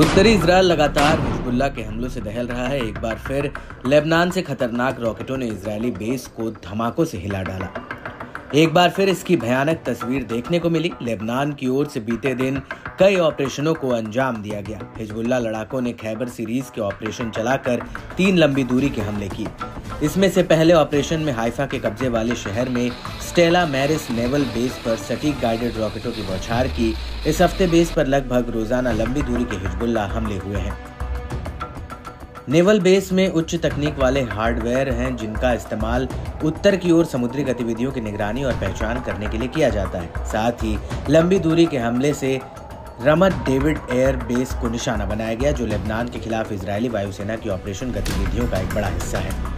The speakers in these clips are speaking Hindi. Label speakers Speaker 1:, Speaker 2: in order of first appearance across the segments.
Speaker 1: उत्तरी इजराइल लगातार हिजबुल्लाह के हमलों से दहल रहा है। एक बार फिर लेबनान से खतरनाक रॉकेटों ने इजरायली बेस को धमाकों से हिला डाला। एक बार फिर इसकी भयानक तस्वीर देखने को मिली। लेबनान की ओर से बीते दिन कई ऑपरेशनों को अंजाम दिया गया। हिजबुल्लाह लड़ाकों ने खैबर सीरीज के ऑपरेशन चलाकर 3 लंबी दूरी के हमले किए। इसमें से पहले ऑपरेशन में हाइफा के कब्जे वाले शहर में स्टेला मैरिस नेवल बेस पर सटीक गाइडेड रॉकेटों की बौछार की। इस हफ्ते बेस पर लगभग रोजाना लंबी दूरी के हिजबुल्लाह हमले हुए हैं। नेवल बेस में उच्च तकनीक वाले हार्डवेयर हैं जिनका इस्तेमाल उत्तर की ओर समुद्री गतिविधियों की निगरानी और पहचान करने के लिए किया जाता है। साथ ही लंबी दूरी के हमले से रमत डेविड एयर बेस को निशाना बनाया गया, जो लेबनान के खिलाफ इजरायली वायुसेना की ऑपरेशन गतिविधियों का एक बड़ा हिस्सा है।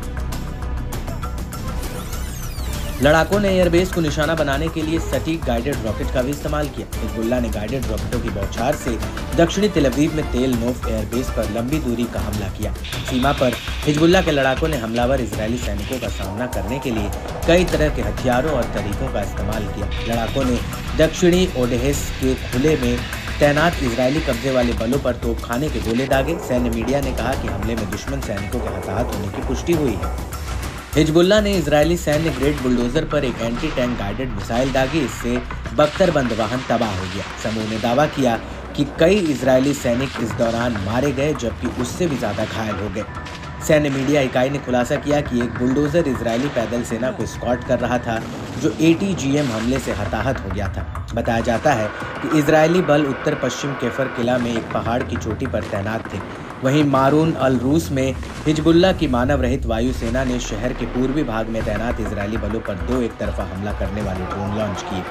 Speaker 1: लड़ाकों ने एयरबेस को निशाना बनाने के लिए सटीक गाइडेड रॉकेट का भी इस्तेमाल किया। हिजबुल्लाह ने गाइडेड रॉकेटों की बौछार से दक्षिणी तेल अवीव में तेल नोफ एयरबेस पर लंबी दूरी का हमला किया। सीमा पर हिजबुल्लाह के लड़ाकों ने हमलावर इजरायली सैनिकों का सामना करने के लिए कई तरह के हथियारों और तरीकों का इस्तेमाल किया। लड़ाकों ने दक्षिणी ओडेहेस के खुले में तैनात इजरायली कब्जे वाले बलों पर तोपखाने के गोले दागे। सैन्य मीडिया ने कहा कि हमले में दुश्मन सैनिकों के हताहत होने की पुष्टि हुई है। हिजबुल्लाह ने इजरायली सैन्य ग्रेड बुलडोजर पर एक एंटी टैंक गाइडेड मिसाइल दागी। इससे बख्तरबंद वाहन तबाह हो गया। समूह ने दावा किया कि कई इजरायली सैनिक इस दौरान मारे गए, जबकि उससे भी ज्यादा घायल हो गए। सैन्य मीडिया इकाई ने खुलासा किया कि एक बुलडोजर इजरायली पैदल सेना को स्कॉट कर रहा था, जो ATGM हमले से हताहत हो गया था। बताया जाता है कि इजरायली बल उत्तर पश्चिम केफर किला में एक पहाड़ की चोटी पर तैनात थे। वहीं मारून अल रूस में हिजबुल्लाह की मानव रहित वायुसेना ने शहर के पूर्वी भाग में तैनात इजरायली बलों पर 2 एक तरफा हमला करने वाले ड्रोन लॉन्च किए।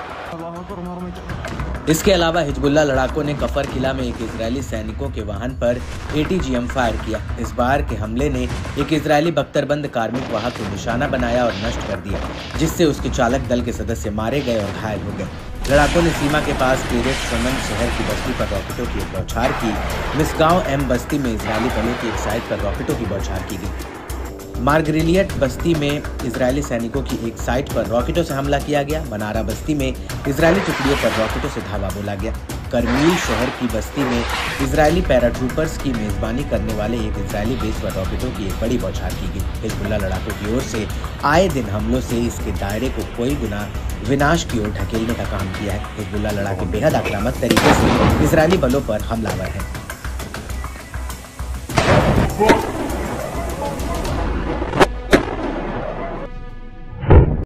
Speaker 1: इसके अलावा हिजबुल्लाह लड़ाकों ने कफर किला में एक इजरायली सैनिकों के वाहन पर ATGM फायर किया। इस बार के हमले ने एक इजरायली बख्तरबंद कार्मिक वाहक को निशाना बनाया और नष्ट कर दिया, जिससे उसके चालक दल के सदस्य मारे गए और घायल हो गए। लड़ाकों ने सीमा के पास केरेट शमन शहर की बस्ती पर रॉकेटों की एक बौछार की। मिसगांव M बस्ती में इजरायली बलों की एक साइट पर रॉकेटों की बौछार की गई। मार्गरिलियट बस्ती में इजरायली सैनिकों की एक साइट पर रॉकेटों से हमला किया गया। मनारा बस्ती में इजरायली टुकड़ियों पर रॉकेटों से धावा बोला गया। करमील शहर की बस्ती में इजरायली पैराट्रूपर्स की मेजबानी करने वाले एक इजरायली बेस पर रॉकेटों की एक बड़ी बौछार की गई। हिजबुल्लाह लड़ाकों की ओर से आए दिन हमलों से इसके दायरे को कोई गुना विनाश की ओर ढकेलने का काम किया है। हिजबुल्लाह लड़ाके बेहद आक्रामक तरीके से इजरायली बलों पर हमलावर है।